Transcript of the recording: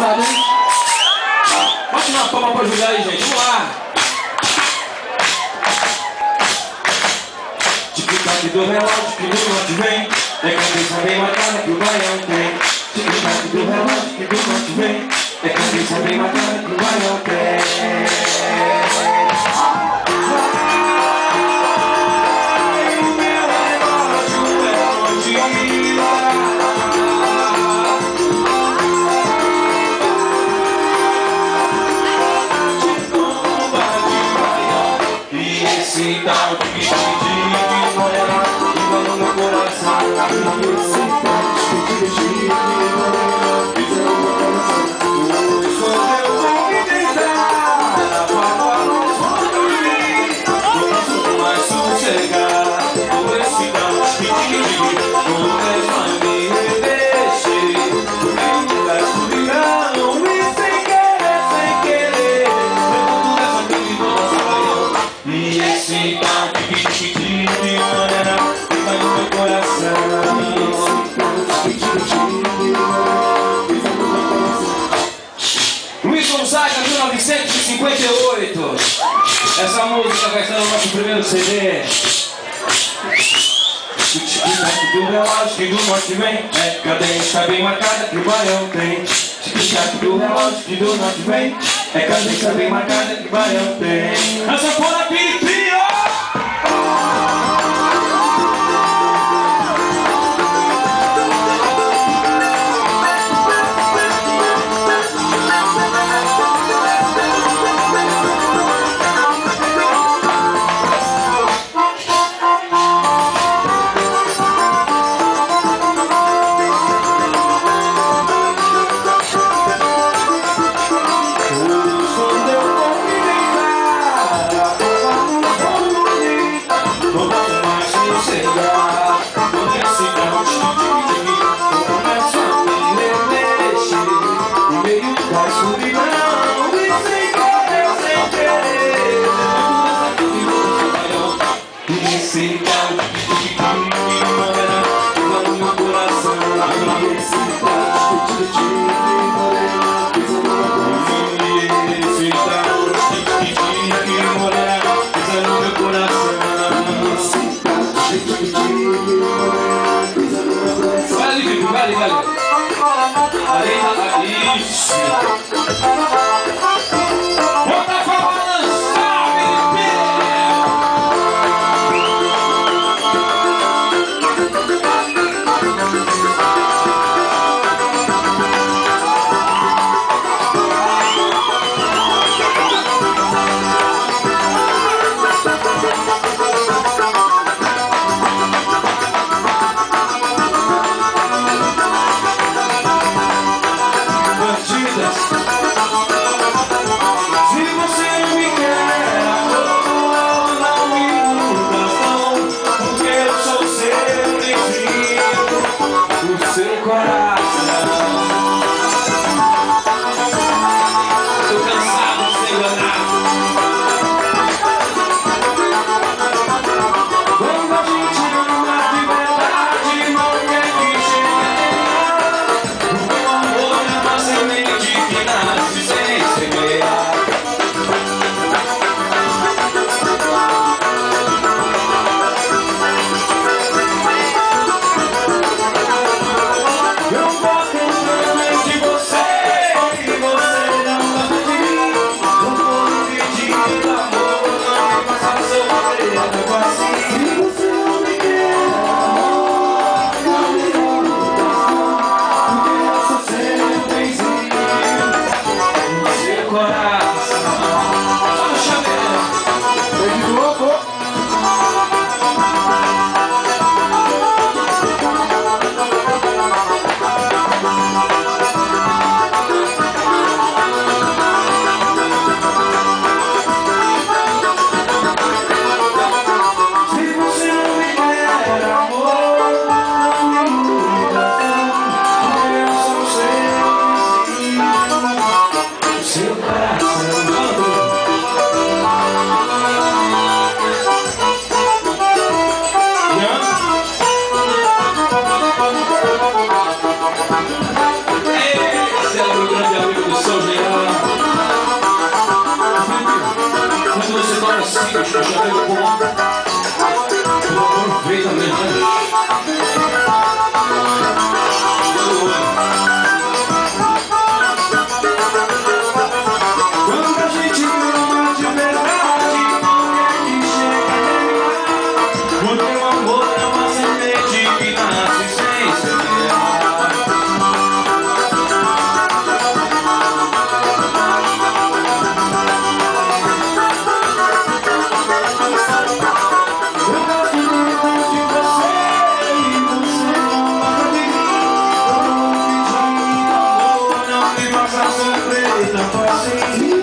pesado, hein? Bate uma palma pra ajudar aí, gente. Vamos lá. Tic-tac do relógio que no norte vem. É cabeça bem marcada que o baião tem. Tic-tac do relógio que do norte vem. É cabeça bem marcada que o baião tem. Esse tal de que morena viva no meu coração. Esse tal de que morena viva no meu coração. Hoje sou eu vou me deitar para nós dormir. Não posso mais sossegar. Esse tal de que não vai me deixar. Eu nunca escuridão e sem querer. Eu nessa vida nossa baião. E esse tal de morena viva no meu coração. Luiz Gonzaga, 1958. Essa música vai estar no nosso primeiro CD. O tic-tac do relógio que do norte vem. É cadência bem marcada que o baião tem. Tic-tac do relógio que do norte vem. É cadência bem marcada que o baião tem. Essa fora piripia! Esse tal de morena viva no meu coração. Esse tal de morena viva no meu coração. Esse tal de morena viva no meu coração. Esse tal de morena viva no meu coração. Vale, Felipe, vale. Isso. Bandidas. pra sofrer, não foi assim.